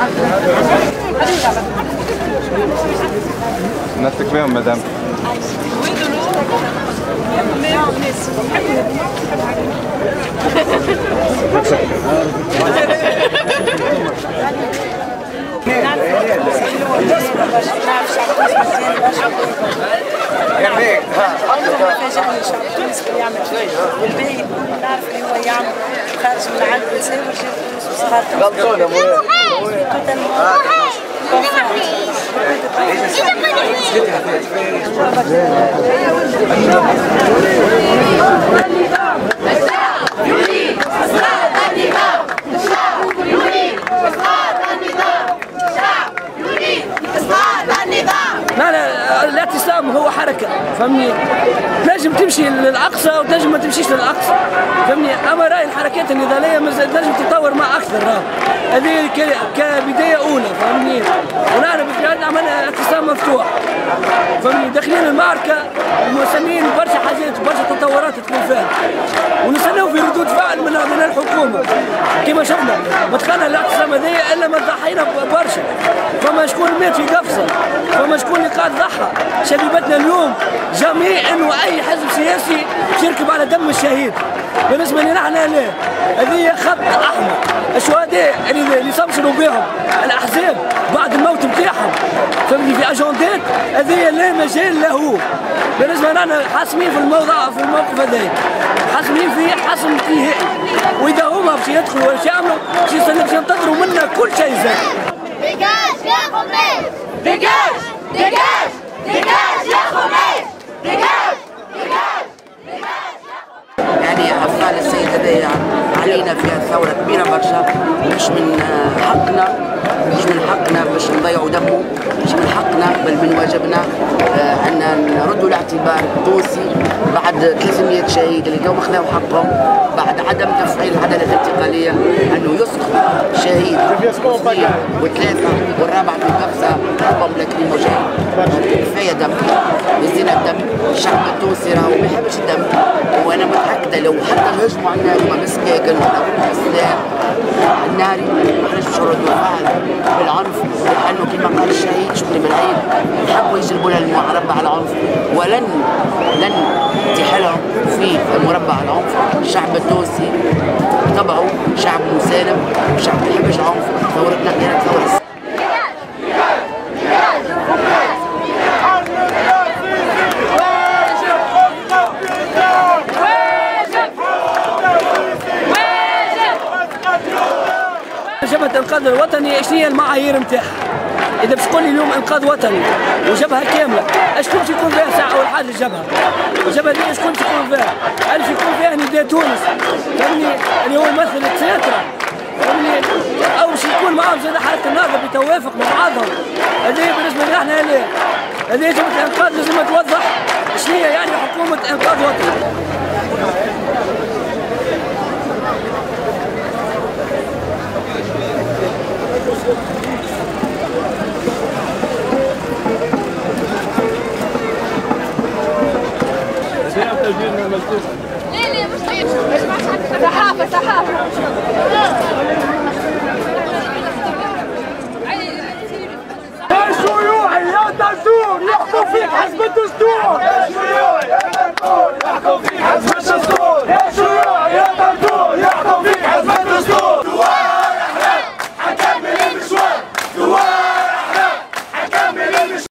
نفسك فيهم مدام؟ والباقي نعرف اللي هو يعمل خارج من العالم يساوي فلوس وصغار الاعتصام هو حركه، فهمني؟ تنجم تمشي للاقصى وتنجم ما تمشيش للاقصى، فهمني؟ اما راي الحركات النضاليه تنجم تتطور مع اكثر، هذه كبدايه اولى، فهمني؟ ونحن بالفعل عملنا اعتصام مفتوح، فهمني؟ داخلين المعركه ومستنيين برشا حاجات وبرشا تطورات تكون فيها، ونستناو في ردود فعل من الحكومه، كما شفنا ما دخلنا الاعتصام هذايا الا ما ضحينا برشا، فما شكون مات في قفصه، فما شكون اللي قاعد ضحى، شبيبتنا اليوم جميع انه اي حزب سياسي يركب على دم الشهيد، بالنسبه لنا احنا لا، هذه خط احمر، الشهداء اللي يستبشروا بهم الاحزاب بعد الموت نتاعهم، فهمني؟ في اجندات هذه لا مجال له، بالنسبه لنا حاسمين في الموقف هذا، حاسمين فيه حسم انتهائي، واذا هما باش يدخلوا ولا يعملوا باش ينتظروا منا كل شيء زاد. Dégage la Romaine! Dégage! Dégage! Dégage la Romaine! Dégage! Dégage! Dégage! يعني أفعال السيد هذايا علينا فيها ثورة كبيرة برشا، مش من حقنا باش نضيعوا دمه، مش من حقنا بل من واجبنا أن نردوا الاعتبار التونسي بعد 300 شهيد اللي جو خذاو حقهم، بعد عدم تفعيل العدالة الانتقالية، أنه يسقط شهيد وثلاثة والرابع في قفصة حبهم لاكريموجين. كفاية دم، يزينا الدم، الشعب التونسي راهو ما يحبش الدم، وأنا متأكدة لو حتى نهجموا على هما مسكاكن ولا بالسلاح الناري ما احناش باش نردوا فعل بالعنف، لأنه كما قال الشهيد شكري بن عيد يحبوا يجلبوا لنا المربع العنف، ولن تحلهم في مربع العنف. الشعب التونسي طبعه شعب مسالم، شعب ما يحبش العنف، ثورتنا كانت ثورة جبهة الإنقاذ الوطني شنو هي المعايير نتاعها؟ إذا باش تقول لي اليوم إنقاذ وطني وجبهة كاملة، شكون باش يكون فيها ساعة أول حاجة الجبهة دي شكون باش يكون فيها؟ باش يكون فيها نداء تونس، فهمني؟ اللي هو يمثل التياترا، فهمني؟ أو باش يكون معاهم زاد حركة النهضة بتوافق مع بعضهم، هذه بالنسبة لنا احنا لا، هذه جبهة الإنقاذ لازم توضح شنو هي يعني حكومة إنقاذ وطني.